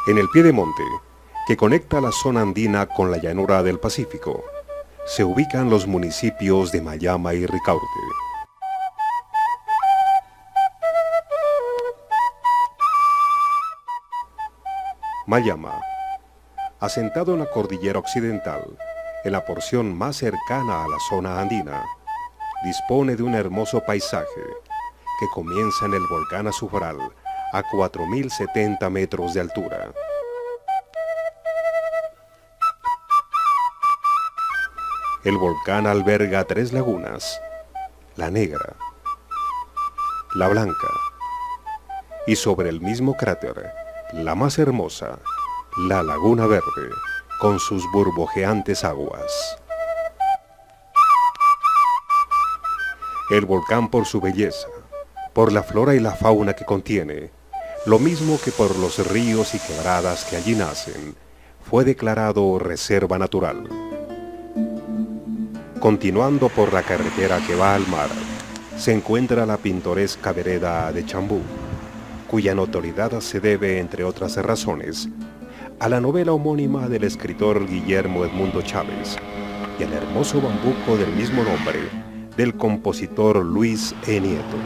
En el piedemonte, que conecta la zona andina con la llanura del Pacífico, se ubican los municipios de Mayama y Ricaurte. Mayama, asentado en la cordillera occidental, en la porción más cercana a la zona andina, dispone de un hermoso paisaje que comienza en el volcán Azufral a 4.070 metros de altura. El volcán alberga 3 lagunas: la Negra, la Blanca, y sobre el mismo cráter, la más hermosa, la Laguna Verde, con sus burbujeantes aguas. El volcán, por su belleza, por la flora y la fauna que contiene, lo mismo que por los ríos y quebradas que allí nacen, fue declarado reserva natural. Continuando por la carretera que va al mar, se encuentra la pintoresca vereda de Chambú, cuya notoriedad se debe, entre otras razones, a la novela homónima del escritor Guillermo Edmundo Chávez y al hermoso bambuco del mismo nombre del compositor Luis E. Nieto.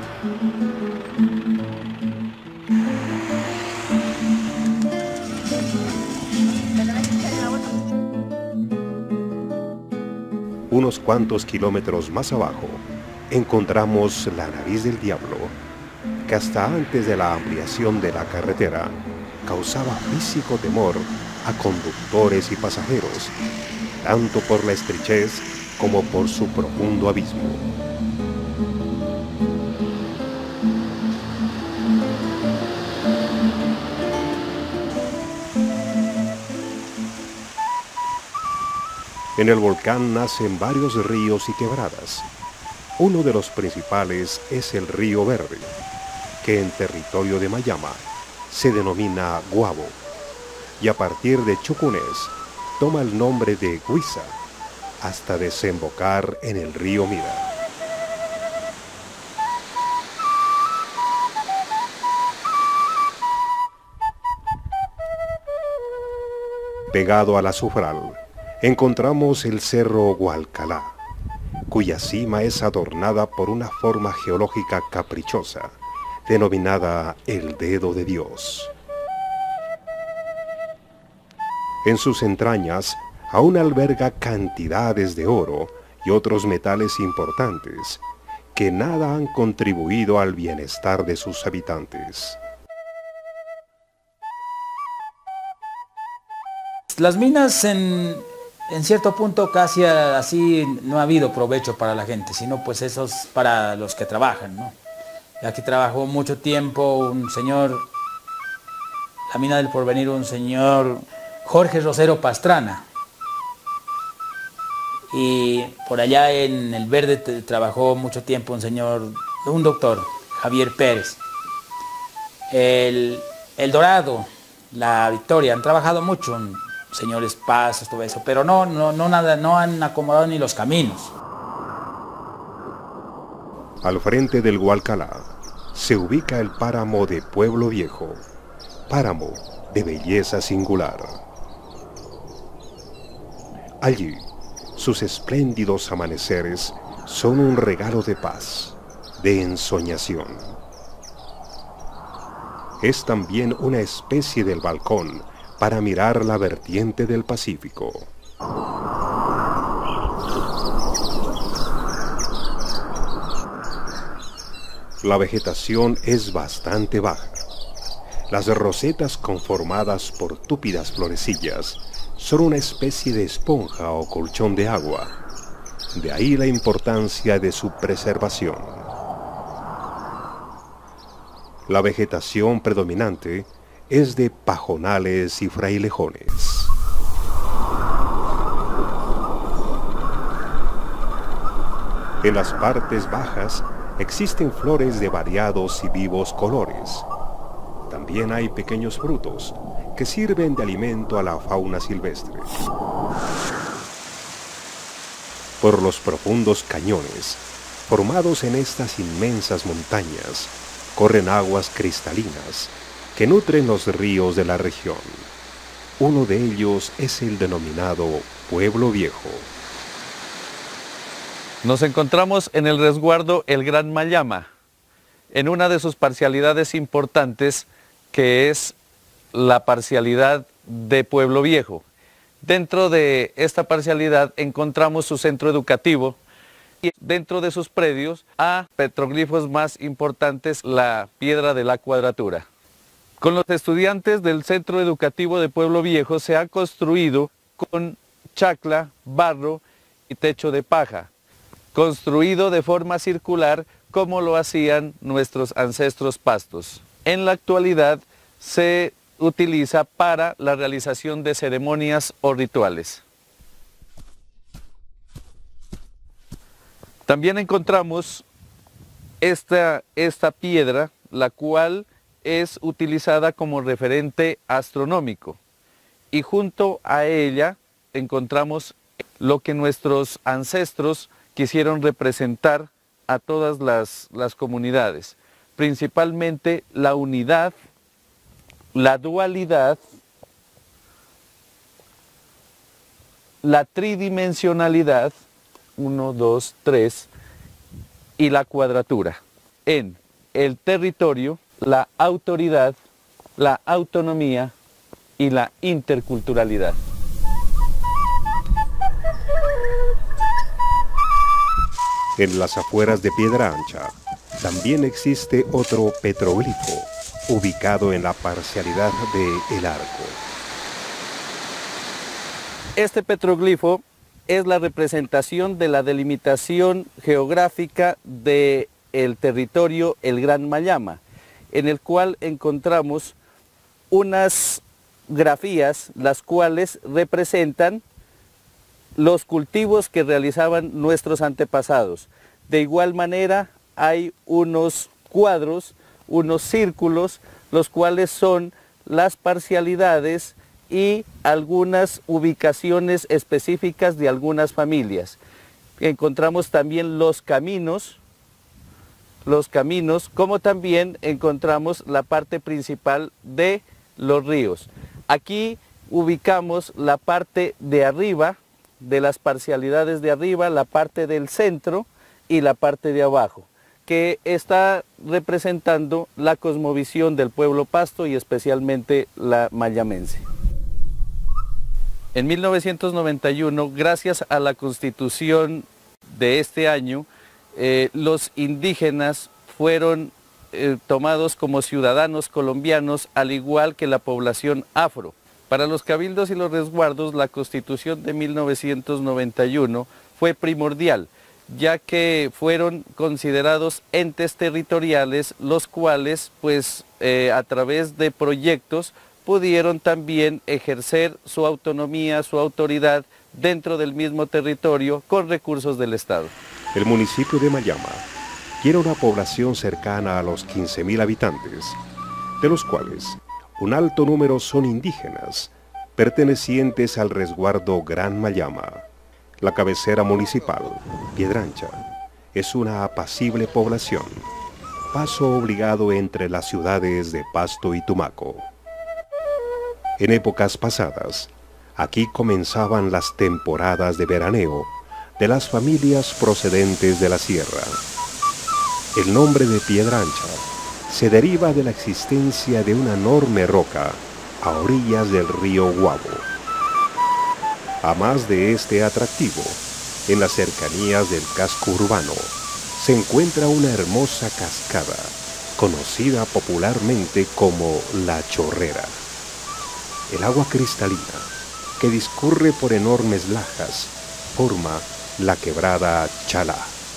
Unos cuantos kilómetros más abajo, encontramos la Nariz del Diablo, que hasta antes de la ampliación de la carretera causaba físico temor a conductores y pasajeros, tanto por la estrechez como por su profundo abismo. En el volcán nacen varios ríos y quebradas. Uno de los principales es el Río Verde, que en territorio de Mayama se denomina Guabo, y a partir de Chucunés toma el nombre de Guisa, hasta desembocar en el río Mira. Pegado al Azufral, encontramos el cerro Hualcalá, cuya cima es adornada por una forma geológica caprichosa, denominada el Dedo de Dios. En sus entrañas aún alberga cantidades de oro y otros metales importantes que nada han contribuido al bienestar de sus habitantes. Las minas en cierto punto casi así no ha habido provecho para la gente, sino pues eso es para los que trabajan, ¿no? Aquí trabajó mucho tiempo un señor, la mina del Porvenir, un señor Jorge Rosero Pastrana. Y por allá en el Verde trabajó mucho tiempo un doctor, Javier Pérez. El Dorado, la Victoria, han trabajado mucho, señores Pazos, todo eso, pero no han acomodado ni los caminos. Al frente del Hualcalá se ubica el páramo de Pueblo Viejo, páramo de belleza singular. Allí, sus espléndidos amaneceres son un regalo de paz, de ensoñación. Es también una especie del balcón para mirar la vertiente del Pacífico. La vegetación es bastante baja. Las rosetas conformadas por túpidas florecillas son una especie de esponja o colchón de agua. De ahí la importancia de su preservación. La vegetación predominante es de pajonales y frailejones. En las partes bajas existen flores de variados y vivos colores. También hay pequeños frutos que sirven de alimento a la fauna silvestre. Por los profundos cañones, formados en estas inmensas montañas, corren aguas cristalinas que nutren los ríos de la región. Uno de ellos es el denominado Pueblo Viejo. Nos encontramos en el resguardo El Gran Mayama, en una de sus parcialidades importantes, que es la parcialidad de Pueblo Viejo. Dentro de esta parcialidad encontramos su centro educativo y dentro de sus predios a petroglifos más importantes, la Piedra de la Cuadratura. Con los estudiantes del centro educativo de Pueblo Viejo se ha construido con chacla, barro y techo de paja, construido de forma circular como lo hacían nuestros ancestros pastos. En la actualidad se utiliza para la realización de ceremonias o rituales. También encontramos esta piedra, la cual es utilizada como referente astronómico, y junto a ella encontramos lo que nuestros ancestros quisieron representar a todas las comunidades, principalmente la unidad, la dualidad, la tridimensionalidad, 1, 2, 3, y la cuadratura, en el territorio, la autoridad, la autonomía y la interculturalidad. En las afueras de Piedra Ancha también existe otro petroglifo, ubicado en la parcialidad de El Arco. Este petroglifo es la representación de la delimitación geográfica del territorio El Gran Mayama, en el cual encontramos unas grafías, las cuales representan los cultivos que realizaban nuestros antepasados. De igual manera hay unos cuadros, unos círculos, los cuales son las parcialidades y algunas ubicaciones específicas de algunas familias. Encontramos también los caminos, como también encontramos la parte principal de los ríos. Aquí ubicamos la parte de arriba, de las parcialidades de arriba, la parte del centro y la parte de abajo, que está representando la cosmovisión del pueblo pasto y especialmente la mayamense. En 1991, gracias a la Constitución de este año, los indígenas fueron tomados como ciudadanos colombianos, al igual que la población afro. Para los cabildos y los resguardos, la Constitución de 1991 fue primordial, ya que fueron considerados entes territoriales, los cuales, a través de proyectos, pudieron también ejercer su autonomía, su autoridad dentro del mismo territorio con recursos del Estado. El municipio de Mayama tiene una población cercana a los 15.000 habitantes, de los cuales un alto número son indígenas, pertenecientes al resguardo Gran Mayama. La cabecera municipal, Piedra Ancha, es una apacible población, paso obligado entre las ciudades de Pasto y Tumaco. En épocas pasadas, aquí comenzaban las temporadas de veraneo de las familias procedentes de la sierra. El nombre de Piedra Ancha se deriva de la existencia de una enorme roca a orillas del río Guabo. A más de este atractivo, en las cercanías del casco urbano, se encuentra una hermosa cascada, conocida popularmente como La Chorrera. El agua cristalina, que discurre por enormes lajas, forma la quebrada Chalá.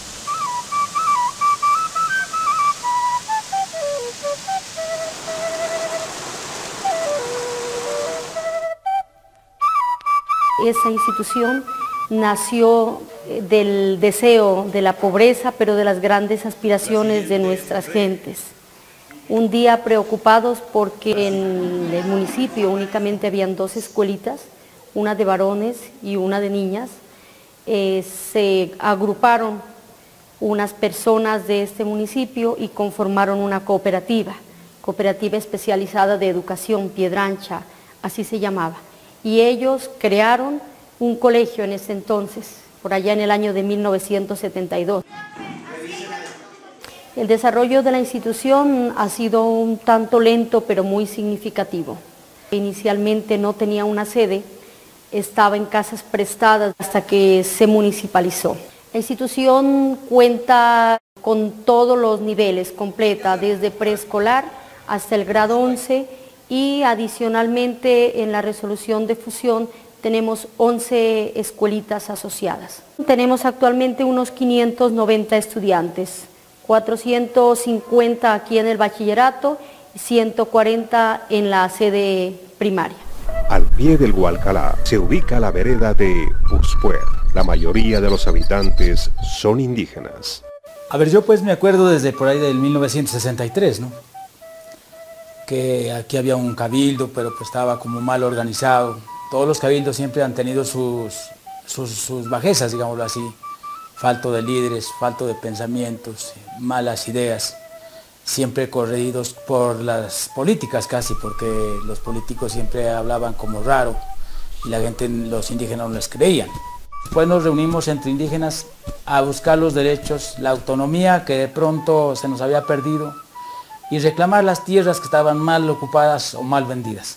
Esa institución nació del deseo de la pobreza, pero de las grandes aspiraciones de nuestras gentes. Un día preocupados porque en el municipio únicamente habían 2 escuelitas, una de varones y una de niñas, se agruparon unas personas de este municipio y conformaron una cooperativa Cooperativa Especializada de Educación Piedrancha, así se llamaba. Y ellos crearon un colegio en ese entonces, por allá en el año de 1972. El desarrollo de la institución ha sido un tanto lento, pero muy significativo. Inicialmente no tenía una sede, estaba en casas prestadas hasta que se municipalizó. La institución cuenta con todos los niveles, completa, desde preescolar hasta el grado 11, y adicionalmente en la resolución de fusión tenemos 11 escuelitas asociadas. Tenemos actualmente unos 590 estudiantes, 450 aquí en el bachillerato y 140 en la sede primaria. Al pie del Gualcalá se ubica la vereda de Uspuer. La mayoría de los habitantes son indígenas. A ver, yo pues me acuerdo desde por ahí del 1963, ¿no? Que aquí había un cabildo, pero pues estaba como mal organizado. Todos los cabildos siempre han tenido sus bajezas, digámoslo así. Falto de líderes, falto de pensamientos, malas ideas, siempre corregidos por las políticas casi, porque los políticos siempre hablaban como raro y la gente, los indígenas no les creían. Después nos reunimos entre indígenas a buscar los derechos, la autonomía que de pronto se nos había perdido y reclamar las tierras que estaban mal ocupadas o mal vendidas.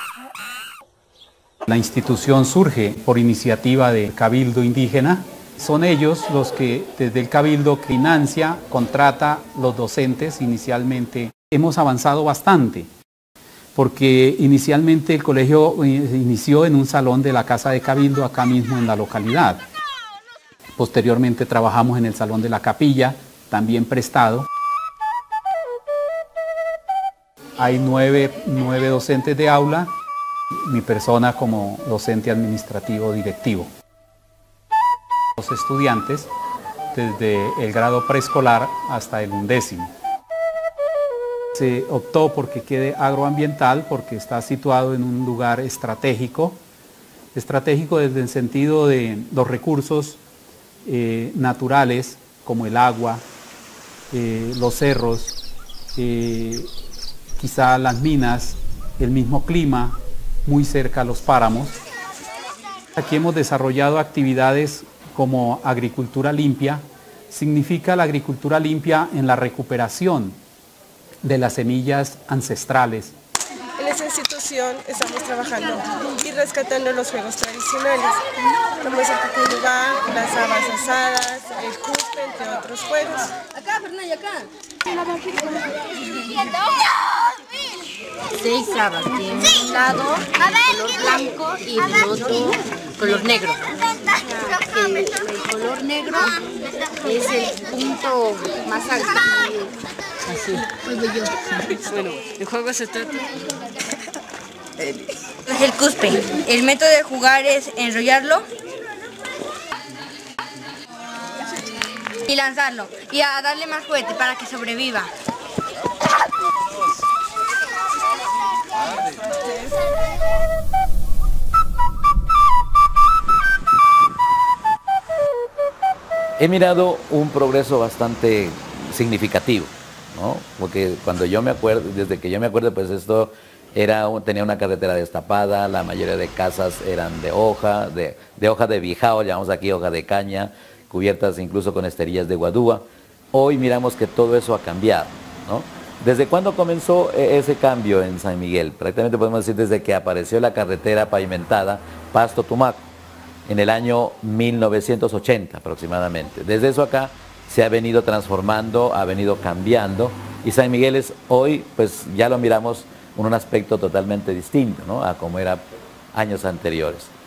La institución surge por iniciativa del Cabildo Indígena. Son ellos los que desde el Cabildo financia, contrata los docentes inicialmente. Hemos avanzado bastante porque inicialmente el colegio inició en un salón de la Casa de Cabildo acá mismo en la localidad. Posteriormente trabajamos en el Salón de la Capilla, también prestado. Hay nueve docentes de aula, mi persona como docente administrativo directivo. Los estudiantes desde el grado preescolar hasta el 11º. Se optó porque quede agroambiental porque está situado en un lugar estratégico desde el sentido de los recursos naturales como el agua, los cerros, quizá las minas, el mismo clima, muy cerca a los páramos. Aquí hemos desarrollado actividades como agricultura limpia. Significa la agricultura limpia en la recuperación de las semillas ancestrales. En esta institución estamos trabajando y rescatando los juegos tradicionales, como es el cuculubá, las habas asadas, el cuspe, entre otros juegos. Acá, Fernanda, acá. 6 habas, de un lado color blanco y del otro color negro. El color negro es el punto más alto. Así. Bueno, el juego se trata. Es el cuspe. El método de jugar es enrollarlo y lanzarlo y a darle más fuerte para que sobreviva. He mirado un progreso bastante significativo, ¿no? Porque cuando yo me acuerdo, desde que yo me acuerdo, pues esto tenía una carretera destapada, la mayoría de casas eran de hoja de bijao, llamamos aquí hoja de caña, cubiertas incluso con esterillas de guadúa. Hoy miramos que todo eso ha cambiado, ¿no? ¿Desde cuándo comenzó ese cambio en San Miguel? Prácticamente podemos decir desde que apareció la carretera pavimentada Pasto-Tumaco, en el año 1980 aproximadamente. Desde eso acá se ha venido transformando, ha venido cambiando, y San Miguel es hoy, pues ya lo miramos en un aspecto totalmente distinto, ¿no?, a como era años anteriores.